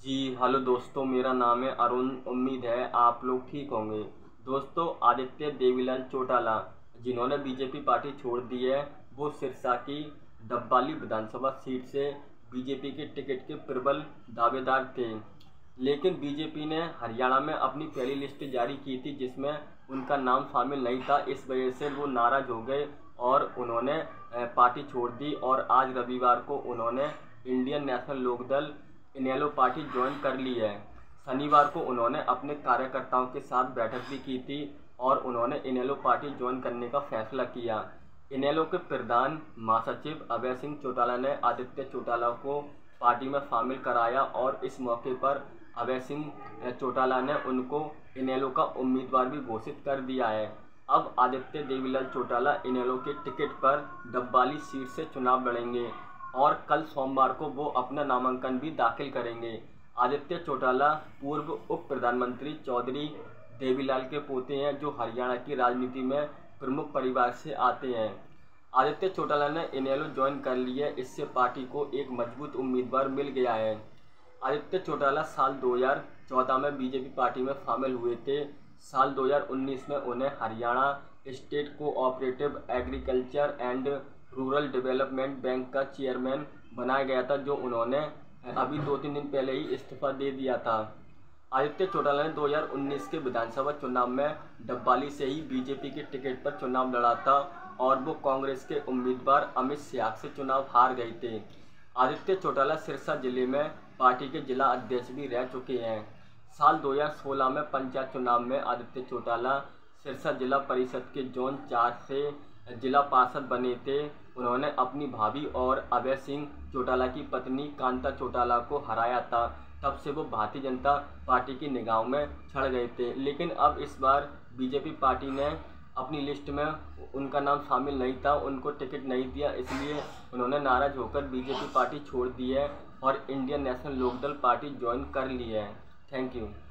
जी hello दोस्तों, मेरा नाम है अरुण। उम्मीद है आप लोग ठीक होंगे। दोस्तों, आदित्य देवीलाल चौटाला जिन्होंने बीजेपी पार्टी छोड़ दी है, वो सिरसा की डब्बाली विधानसभा सीट से बीजेपी के टिकट के प्रबल दावेदार थे। लेकिन बीजेपी ने हरियाणा में अपनी पहली लिस्ट जारी की थी जिसमें उनका नाम शामिल नहीं था। इस वजह से वो नाराज हो गए और उन्होंने पार्टी छोड़ दी और आज रविवार को उन्होंने Indian National Lokdal INLD party join कर ली है। शनिवार को उन्होंने अपने कार्यकर्ताओं के साथ बैठक भी की थी और उन्होंने इनेलो पार्टी ज्वाइन करने का फैसला किया। इनेलो के प्रधान महासचिव अभय सिंह चौटाला ने आदित्य चौटाला को पार्टी में शामिल कराया और इस मौके पर अभय सिंह चौटाला ने उनको इनेलो का उम्मीदवार भी घोषित कर दिया है। अब आदित्य देवीलाल चौटाला इनेलो के टिकट पर डब्बाली सीट से चुनाव लड़ेंगे और कल सोमवार को वो अपना नामांकन भी दाखिल करेंगे। आदित्य चौटाला पूर्व उप प्रधानमंत्री चौधरी देवीलाल के पोते हैं, जो हरियाणा की राजनीति में प्रमुख परिवार से आते हैं। आदित्य चौटाला ने इनेलो ज्वाइन कर लिया, इससे पार्टी को एक मजबूत उम्मीदवार मिल गया है। आदित्य चौटाला साल 2014 में बीजेपी पार्टी में शामिल हुए थे। साल 2019 में उन्हें Haryana state cooperative agriculture and rural development bank का चेयरमैन बनाया गया था, जो उन्होंने अभी 2-3 दिन पहले ही इस्तीफा दे दिया था। आदित्य चौटाला ने 2019 के विधानसभा चुनाव में डब्बाली से ही बीजेपी के टिकट पर चुनाव लड़ा था और वो कांग्रेस के उम्मीदवार अमित शाह से चुनाव हार गए थे। आदित्य चौटाला सिरसा जिले में पार्टी के जिला अध्यक्ष भी रह चुके हैं। साल 2016 में पंचायत चुनाव में आदित्य चौटाला सिरसा जिला परिषद के जोन 4 से जिला पार्षद बने थे। उन्होंने अपनी भाभी और अभय सिंह चौटाला की पत्नी कांता चौटाला को हराया था। तब से वो भारतीय जनता पार्टी की निगाहों में छड़ गए थे। लेकिन अब इस बार बीजेपी पार्टी ने अपनी लिस्ट में उनका नाम शामिल नहीं था, उनको टिकट नहीं दिया, इसलिए उन्होंने नाराज होकर बीजेपी पार्टी छोड़ दी है और Indian National Lokdal party join कर ली है। Thank you.